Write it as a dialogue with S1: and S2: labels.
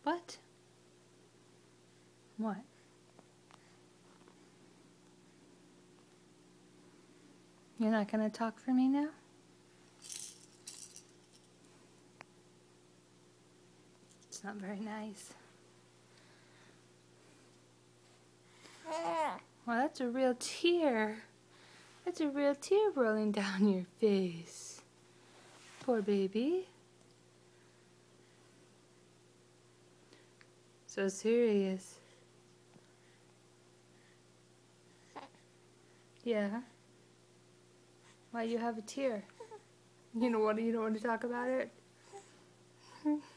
S1: What? What? You're not going to talk for me now? It's not very nice. Well, that's a real tear. That's a real tear rolling down your face. Poor baby. So serious. Yeah. Why you have a tear? You don't want to talk about it?